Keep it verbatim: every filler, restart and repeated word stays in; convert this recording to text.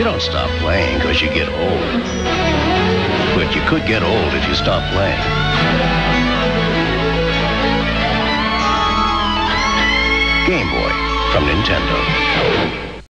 don't stop playing because you get old. But you could get old if you stop playing. Game Boy from Nintendo.